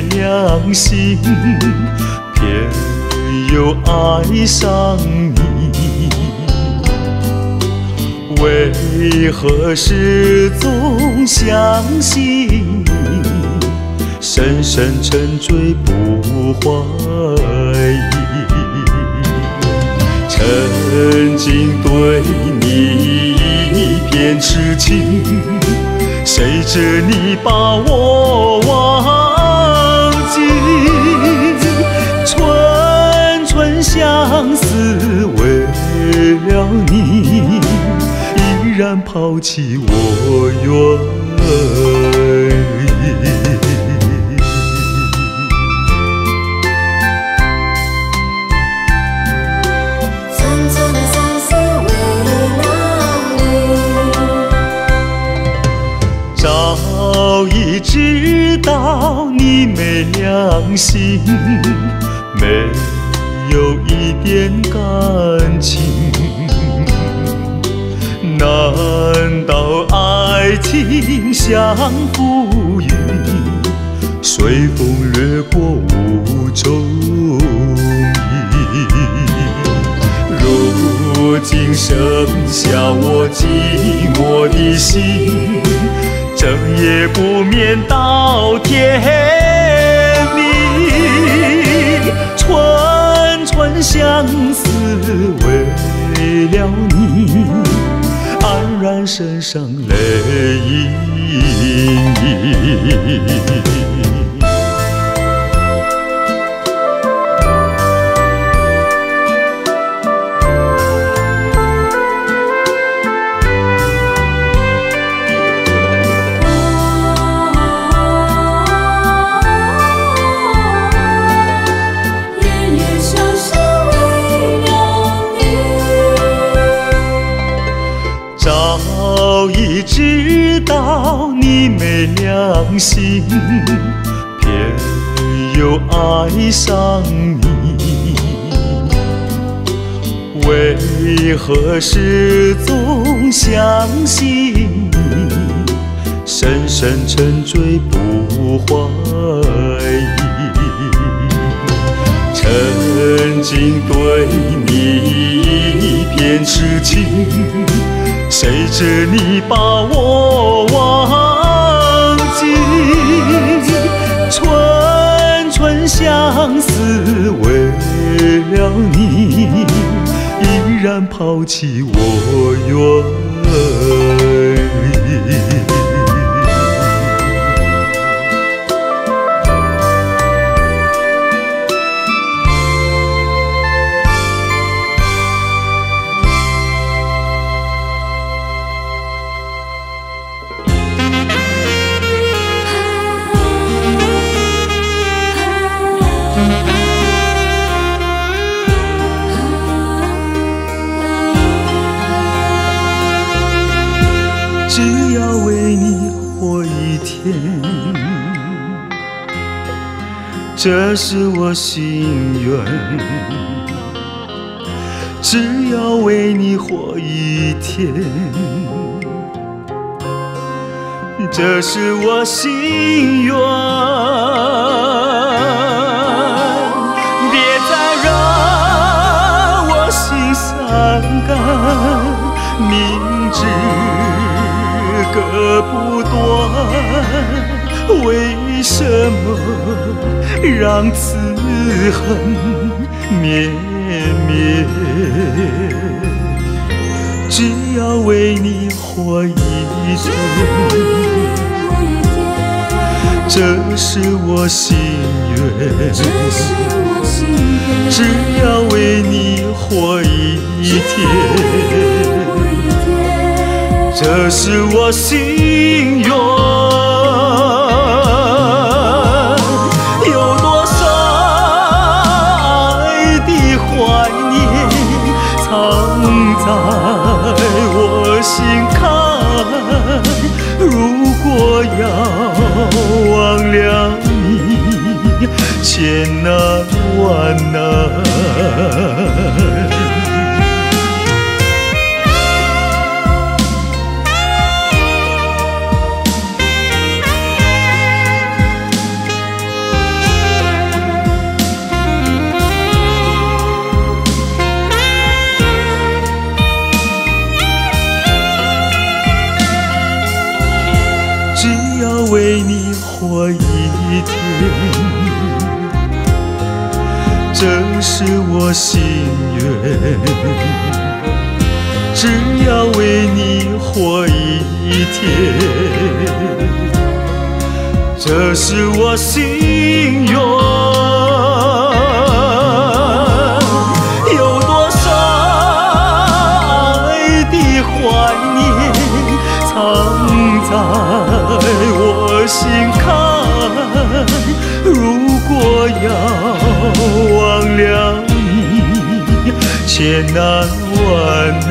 昧良心，偏又爱上你。为何始终相信，深深沉醉不怀疑？曾经对你一片痴情，谁知你把我忘记？纯纯相思，为了你，依然抛弃我愿意。 纯纯相思，为了你， 早已知道你没良心，没有一点感情。难道爱情像浮云，随风掠过无踪影？如今剩下我寂寞的心，整夜不眠到天明。纯纯相思，为了你，黯然身上泪盈盈。早已知道你没良心，偏又爱上你。为何始终相信，深深沉醉不怀疑？曾经对你一片痴情，谁知你把我忘记？纯纯相思，为了你，依然抛弃我愿意。只要为你活一天，这是我心愿。只要为你活一天，这是我心愿。别再让我心伤感，明知割不断，为什么让此恨绵绵？只要为你活一天，这是我心愿。只要为你活一天，这是我心愿。有多少爱的怀念，藏在我心坎。如果要忘了你，千难万难。 这是我心愿，只要为你活一天，这是我心愿。有多少爱的怀念藏在我心坎，如果要忘了你，千难万难，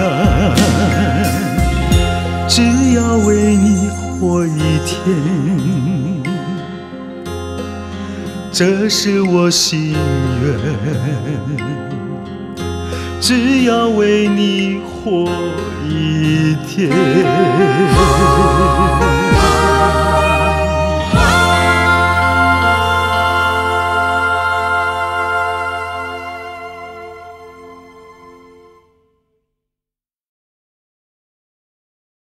只要为你活一天，这是我心愿，只要为你活一天。